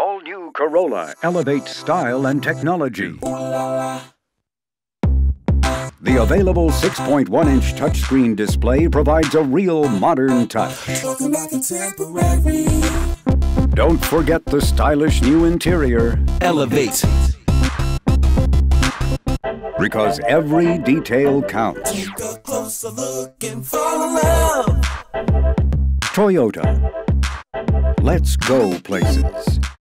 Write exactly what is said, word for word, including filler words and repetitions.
all-new Corolla elevates style and technology. The available six point one inch touchscreen display provides a real modern touch. Don't forget the stylish new interior. Elevate. Because every detail counts. Take a closer look and fall in love. Toyota. Let's go places.